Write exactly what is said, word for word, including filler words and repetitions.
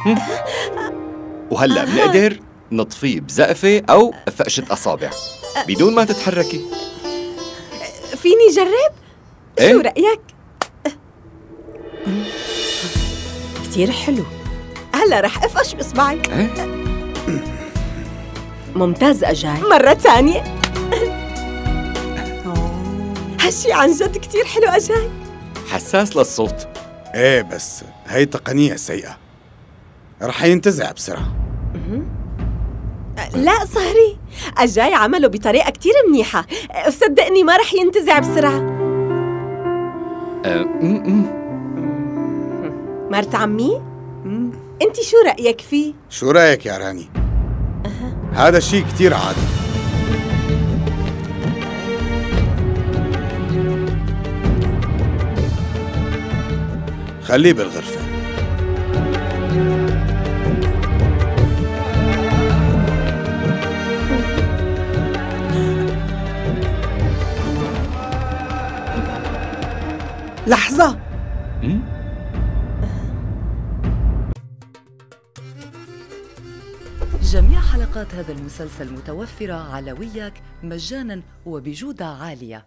وهلا بنقدر نطفيه بزقفة أو فقشة أصابع بدون ما تتحركي. فيني جرب؟ إيه؟ شو رأيك؟ كتير حلو. هلا رح افقش بإصبعي. إيه؟ ممتاز أجاي. مرة تانية. هالشي عن جد كتير حلو أجاي. حساس للصوت. ايه بس هي تقنية سيئة، رح ينتزع بسرعة. لا صهري، أجاي عمله بطريقة كتير منيحة، صدقني ما رح ينتزع بسرعة. أه م- م. مرت عمي، انت شو رأيك فيه؟ شو رأيك يا راني؟ أه. هذا الشيء كتير عادي. خليه بالغرفة. لحظة. جميع حلقات هذا المسلسل متوفرة على وياك مجاناً وبجودة عالية.